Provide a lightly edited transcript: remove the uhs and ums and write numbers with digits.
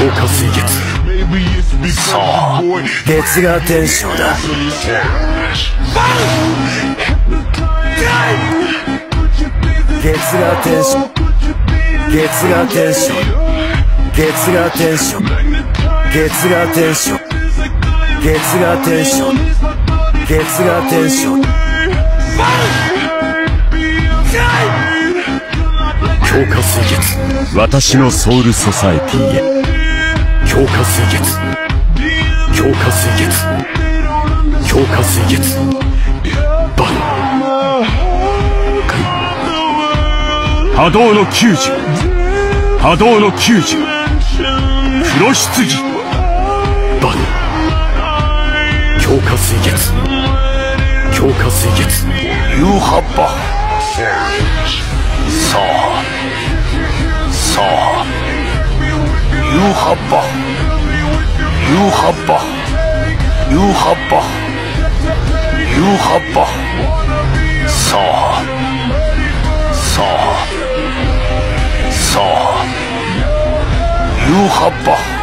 強化水月。さあ月が天章だ。月が天章、月が天章、月が天章、月が天章、月が天章、月が天章。強化水月。 私のソウルソサエティへ。 強化水月。強化水月。強化水月。バン。 波動の90、波動の90、黒棺。 バン。強化水月。強化水月。 ユーハッバ。さあさあユーハッバ、ユーハッバ、ユーハッバ、ユーハッバ。さあさあさあユーハッバ。